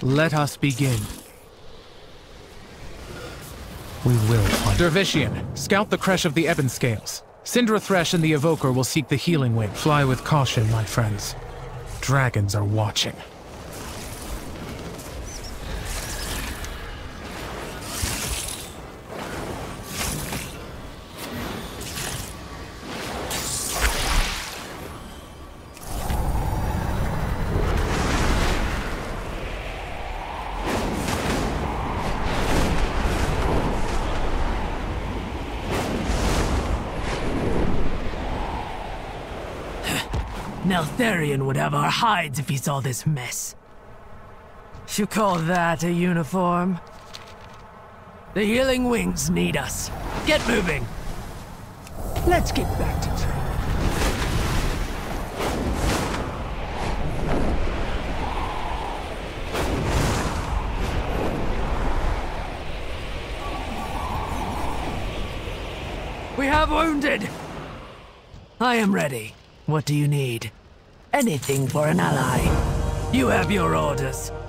Let us begin. We will find Dervishian, scout the creche of the Ebon Scales. Cindrethresh and the evoker will seek the healing wing. Fly with caution, my friends. Dragons are watching. Neltharion would have our hides if he saw this mess. You call that a uniform? The healing wings need us. Get moving! Let's get back to training. We have wounded! I am ready. What do you need? Anything for an ally. You have your orders.